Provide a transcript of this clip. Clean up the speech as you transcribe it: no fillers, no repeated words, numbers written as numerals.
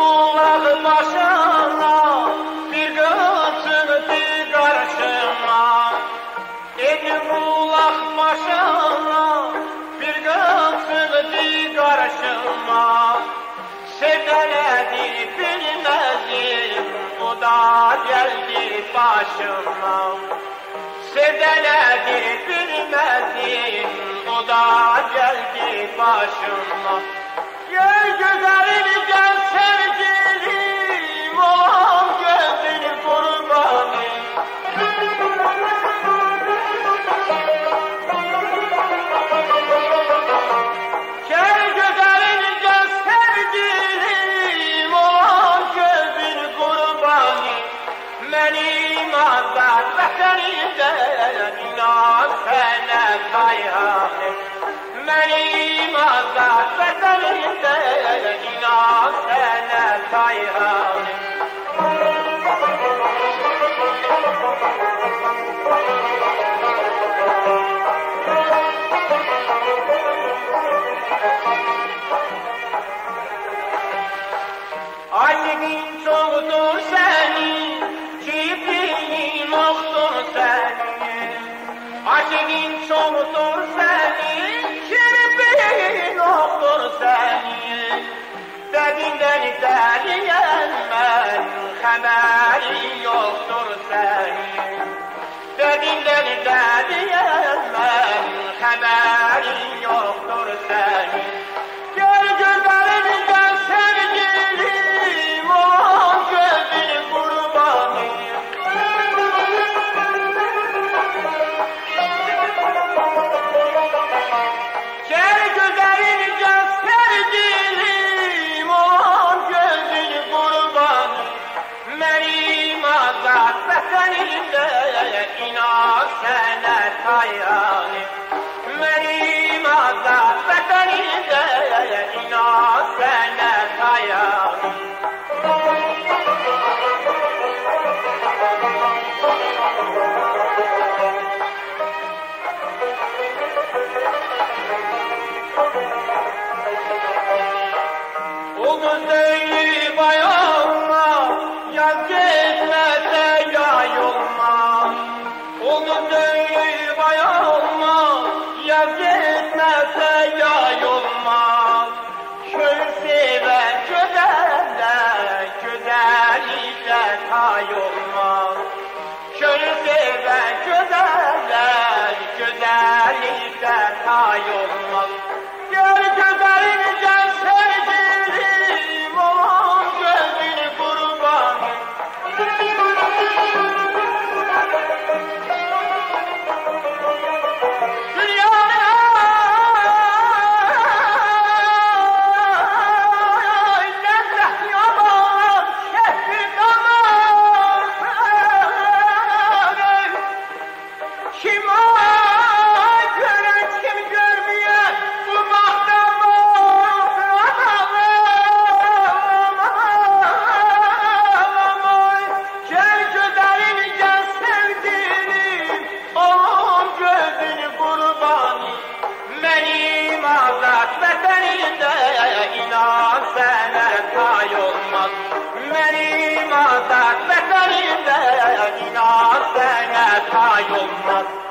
bulak başına, bir kız çıktı karşıma. Yedi bulak başına, bir kız çıktı karşıma. Sevdeledir bilmezdim, o da geldi başıma. Sevdeledir bilmezdim, o da geldi başıma. Gel güzelim gel sevgilim, olan gözünü kurbanım. Gel güzelim gel sevgilim, olan gözünü kurbanım. Benim azat vatanimden inan sana hayranım. Benim azat vatanimden inan sana hayranım. Aşkın çoktur senin, kirpiğin yoktur senin. Aşkın çoktur senin, kirpiğin yoktur senin. Dediğinden deliyen ben, haberi yoktur senin. Dediğinden deliyen ben, haberi yoktur senin. Gel güzelim gel sevgilim, olan gözünü kurbanım. Gel güzelim gel sevgilim, olan gözünü kurbanım. Benim azat vatanimde inan sana hayranım. Benim azat vatanimde inan sana hayranım. O gözleri bayılma, yaz geçmese yayılma. O gözleri bayılma, yaz geçmese yayılma. Kör seven güzelle, güzellikle kayılma. Kör seven güzelle, güzellikle kayılma. Gel güzelim gel sevgilim, olan gözünü kurbanım. Benim azat vatanimde inan sana kayolmaz. Benim azat vatanimde inan sana kayolmaz.